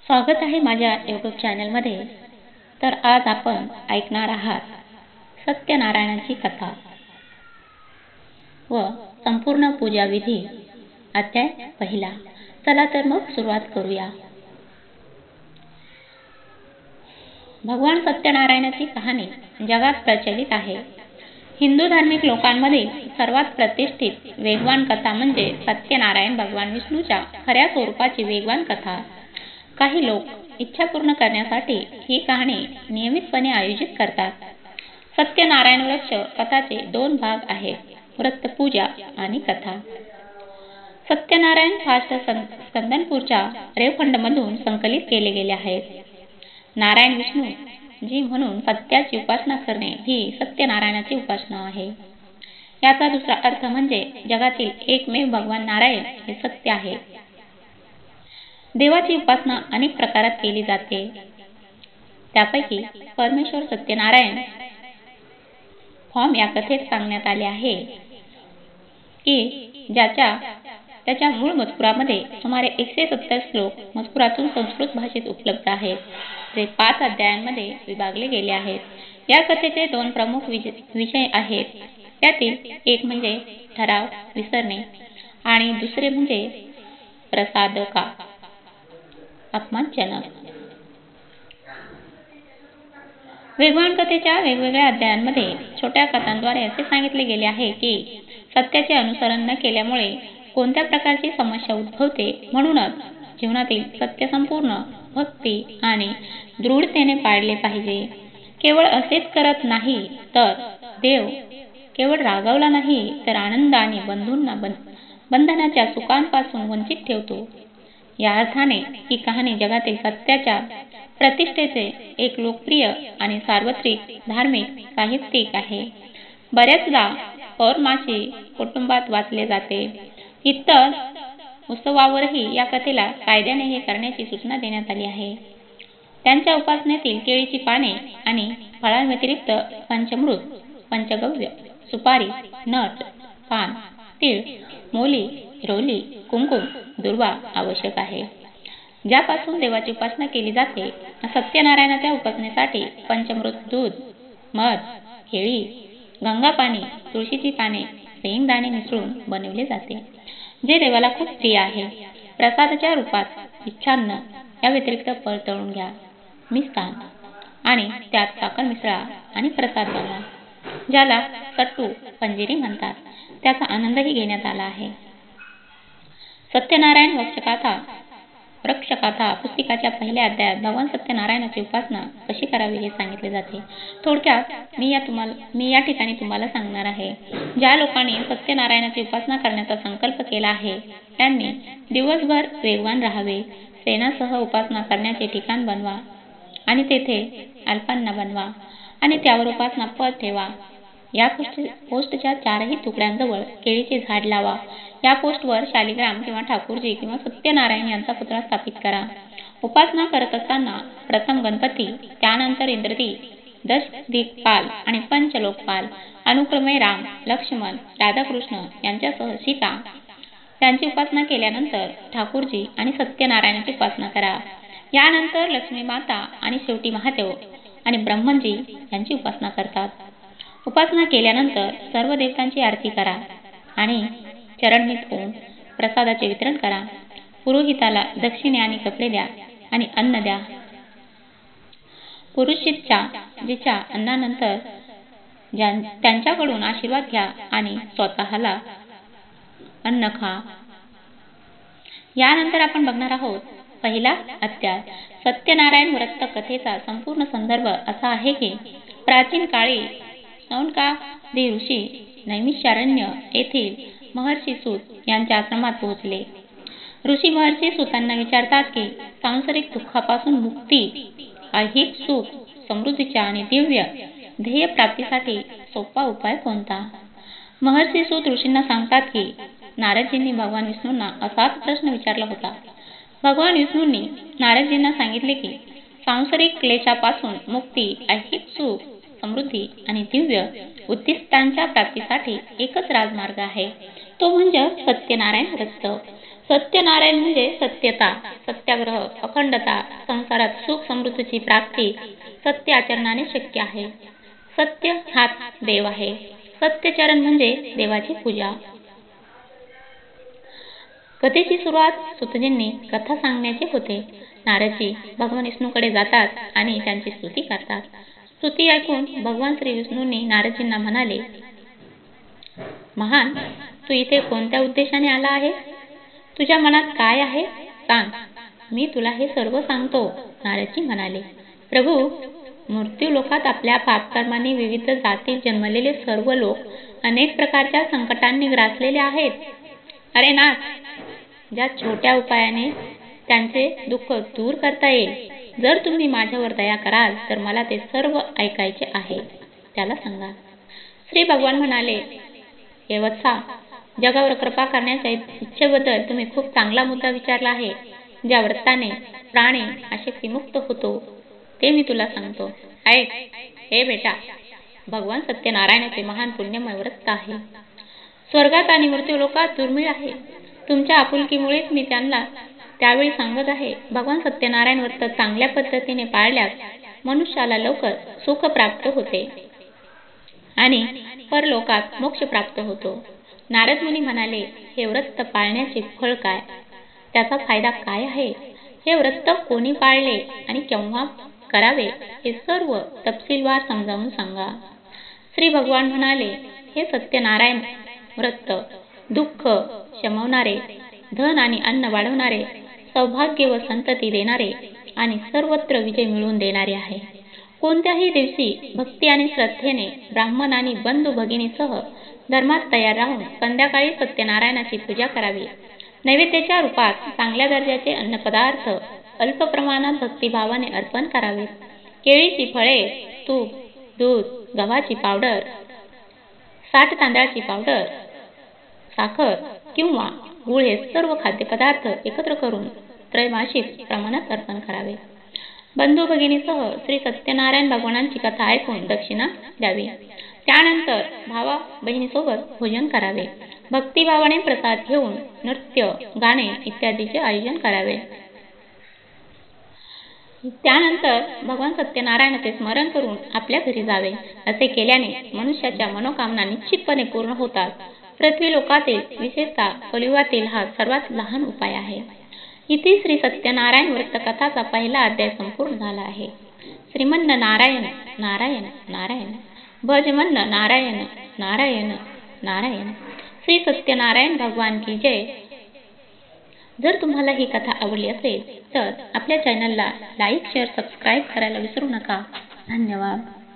स्वागत आहे माझ्या यूट्यूब चॅनलमध्ये. तर आज आपण ऐकणार आहात सत्यनारायणाची कथा व संपूर्ण पूजाविधी अध्याय पहिला. चला तर मग सुरुवात करूया. भगवान सत्यनारायणाची कहाणी जगात प्रचलित आहे. हिंदू धार्मिक लोकांमधील सर्वात प्रतिष्ठित वेगवान कथा म्हणजे सत्यनारायण भगवान विष्णूच्या खऱ्या स्वरूपाची वेगवान कथा. काही लोक इच्छा पूर्ण करण्यासाठी ही कहाणी नियमितपणे आयोजित करतात. सत्यनारायण वृक्ष कथाचे दोन भाग आहेत, व्रतपूजा आणि कथा. सत्यनारायण फास्ट स्कंदनपूरच्या रेवखंडमधून संकलित केले गेले आहेत. नारायण विष्णू जी म्हणून सत्याची उपासना करणे ही सत्यनारायणाची उपासना आहे. याचा दुसरा अर्थ म्हणजे जगातील एकमेव भगवान नारायण हे सत्य आहे. देवाची उपासना अनेक प्रकारात केली जाते. त्यापैकी परमेश्वर सत्यनारायण फॉर्म या कथेत सांगण्यात आले आहे की त्याच्या मूळ मजकुरामध्ये सुमारे 170 श्लोक मजकुरातून संस्कृत भाषेत उपलब्ध आहेत, जे 5 अध्यायांमध्ये विभागले गेले आहेत. या कथेचे दोन प्रमुख विषय आहेत. त्यातील एक म्हणजे ठराव विसरणे आणि दुसरे म्हणजे प्रसादका अपमानजनक. वेगवान कथेच्या वेगवेगळ्या अध्यायांमध्ये छोट्या कथांद्वारे असे सांगितले गेले आहे की सत्याचे अनुसरण न केल्यामुळे कोणत्या प्रकारची समस्या उद्भवते. म्हणूनच जीवनातील सत्य संपूर्ण भक्ती आणि दृढतेने पाळले पाहिजे. केवळ असेच करत नाही तर देव केवळ रागावला नाही तर आनंद आणि बंधनाच्या सुखांपासून वंचित ठेवतो. या अर्थाने ही कहाणी जगातील सत्याच्या प्रतिष्ठेचे एक लोकप्रिय आणि सार्वत्रिक धार्मिक साहित्यिक आहे. बऱ्याचदा पौर्णमासी कुटुंबात वाचले जाते. इतर उत्सवावरही या कथेला कायद्याने हे करण्याची सूचना देण्यात आली आहे. त्यांच्या उपासनेतील केळीची पाने आणि फळांव्यतिरिक्त पंचामृत, पंचगव्य, सुपारी, नट, पान, तीळ, मोली, रोली, कुंकुम, दुर्वा आवश्यक आहे. ज्यापासून देवाची उपासना केली जाते. सत्यनारायणाच्या उपासनेसाठी पंचामृत दूध, मध, केळी, गंगापाणी, तुळशीची पाने, शेंगदाणे मिसळून बनवले जाते, जे देवाला खूप प्रिय आहे. प्रसादाच्या रूपात इच्छान्न या व्यतिरिक्त फळ तळून घ्या, मिष्टान आणि त्यात साखर मिसळा आणि प्रसाद बनवा, ज्याला सट्टू पंजिरी म्हणतात. त्याचा आनंदही घेण्यात आला आहे. सत्यनारायण वृक्षकथा पुस्तिकाच्या पहिल्या अध्यायात भगवान सत्यनारायणाची उपासना कशी करावी हे सांगितले जाते. थोडक्यात मी या ठिकाणी तुम्हाला सांगणार आहे. ज्या लोकांनी सत्यनारायणाची उपासना करण्याचा संकल्प केला आहे त्यांनी दिवसभर वेगवान राहावे. सेनासह उपासना करण्याचे ठिकाण बनवा आणि तेथे अल्पान्न बनवा आणि त्यावर उपासना पद ठेवा. या पोस्टच्या 4ही तुकड्यांजवळ केळीचे झाड लावा. या पोस्टवर शालिग्राम किंवा ठाकूरजी किंवा सत्यनारायण यांचा पुतळा स्थापित करा. उपासना करत असताना प्रथम गणपती, त्यानंतर इंद्रदेव, दशदिक्पाल आणि पंचलोकपाल अनुक्रमे राम, लक्ष्मण, राधाकृष्ण यांच्यासह सीता यांची उपासना केल्यानंतर ठाकूरजी आणि सत्यनारायणाची उपासना करा. यानंतर लक्ष्मी माता आणि शेवटी महादेव आणि ब्रह्मजी यांची उपासना करतात. उपासना केल्यानंतर सर्व देवतांची आरती करा आणि चरणमीत होऊन प्रसादाचे वितरण करा. पुरोहिताला दक्षिणे आणि कपडे द्या आणि अन्न द्या. पुरुषजीच्या अन्नानंतर त्यांच्याकडून आशीर्वाद घ्या आणि स्वतःला अन्न खा. यानंतर आपण बघणार आहोत पहिला अध्याय. सत्यनारायण व्रत कथेचा संपूर्ण संदर्भ असा आहे की प्राचीन काळी सौनकादी ऋषी नैमिषारण्य येथील महर्षी सूत यांच्या आश्रमात पोहोचले. ऋषी महर्षी सूतांना विचारतात की सांसारिक दुःखापासून मुक्ती, ऐहिक सुख, समृद्धीच्या आणि दिव्य ध्येय प्राप्तीसाठी सोपा उपाय कोणता. महर्षी सूत ऋषींना सांगतात की नारदजींनी भगवान विष्णूंना असाच प्रश्न विचारला होता. भगवान विष्णूंनी नारदजींना सांगितले की सांसारिक क्लेशापासून मुक्ती, ऐहिक सुख, समृद्धी आणि दिव्य उद्दिष्टांच्या प्राप्तीसाठी एकच राजमार्ग आहे, तो म्हणजे सत्यनारायण व्रत. सत्यनारायण म्हणजे सत्यता, सत्याग्रह, अखंडता, संसारात सुख समृद्धीची प्राप्ती सत्य आचरणाने शक्य आहे. सत्य हाच देव आहे. सत्यचरण म्हणजे देवाची पूजा. कथेची सुरुवात सुतजींनी कथा सांगण्याचे होते. नारदजी भगवान विष्णूकडे जातात आणि त्यांची स्तुती करतात. स्तुती ऐकून भगवान श्री विष्णूंनी नारदजींना म्हणाले, महान, तू इथे कोणत्या उद्देशाने आला आहेस? तुझ्या मनात काय आहे सांग, मी तुला हे सर्व सांगतो. नारदजी म्हणाले, प्रभू, मृत्यू लोकात आपल्या पापकर्मांनी विविध जातीत जन्मलेले सर्व लोक अनेक प्रकारच्या संकटांनी ग्रासलेले आहेत. अरे नाथ, ज्या छोट्या उपायाने त्यांचे दुःख दूर करता येईल, जर तुम्ही माझ्यावर दया कराल तर मला ते सर्व ऐकायचे आहे, त्याला सांगा. श्री भगवान म्हणाले, हे वत्सा, जगावर कृपा करण्याच्या इच्छेबद्दल तुम्ही खूप चांगला मुद्दा विचारला आहे. ज्या व्रताने प्राणी आसक्तीमुक्त होतो ते मी तुला सांगतो. ऐक. हे बेटा, भगवान सत्यनारायणाचे महान पुण्यमय व्रत आहे. स्वर्गात आणि मृत्यूलोकात दुर्मिळ आहे. तुमच्या आपुलकीमुळेच मी त्यांना त्यावेळी सांगत आहे. भगवान सत्यनारायण व्रत चांगल्या पद्धतीने पाळल्यास मनुष्याला लवकर सुख प्राप्त होते आणि परलोकात मोक्ष प्राप्त होतो. नारद मुनी म्हणाले, हे व्रत पाळण्याचे फळ काय? त्याचा फायदा काय आहे? हे व्रत कोणी पाळले आणि केव्हा करावे हे सर्व तपशीलवार समजावून सांगा. श्री भगवान म्हणाले, हे सत्यनारायण व्रत दुःख शमवणारे, धन आणि अन्न वाढवणारे, सौभाग्य व संतती देणारे आणि सर्वत्र विजय मिळवून देणारे आहे. कोणत्याही दिवशी भक्ती आणि श्रद्धेने ब्राह्मण आणि बंधू भगिनीसह धर्मात तयार राहून संध्याकाळी सत्यनारायणाची पूजा करावी. नैवेद्याच्या रूपात चांगल्या दर्जाचे अन्नपदार्थ अल्प प्रमाणात भक्तिभावाने अर्पण करावेत. केळीची फळे, तूप, दूध, गव्हाची पावडर, 60 तांदळाची पावडर, साखर किंवा गूळ हे सर्व खाद्यपदार्थ एकत्र करून त्रैमासिक प्रमाणात अर्पण करावे. बंधू भगिनीसह श्री सत्यनारायण भगवानांची कथा ऐकून दक्षिणा द्यावी. त्यानंतर भावा बहिणीसोबत भोजन करावे. भक्तिभावाने प्रसाद घेऊन नृत्य, गाणे इत्यादीचे आयोजन करावे. त्यानंतर भगवान सत्यनारायणाचे स्मरण करून आपल्या घरी जावे. असे केल्याने मनुष्याच्या मनोकामना निश्चितपणे पूर्ण होतात. पृथ्वी लोकातील, विशेषतः कलियुगातील हा सर्वात लहान उपाय आहे. इथे श्री सत्यनारायण व्रत कथाचा पहिला अध्याय संपूर्ण झाला आहे. श्रीमन्न नारायण नारायण नारायण, भजमन्न नारायण नारायण नारायण. श्री सत्यनारायण भगवान की जय. जर तुम्हाला ही कथा आवडली असेल तर आपल्या चॅनलला लाईक, शेअर, सबस्क्राईब करायला विसरू नका. धन्यवाद.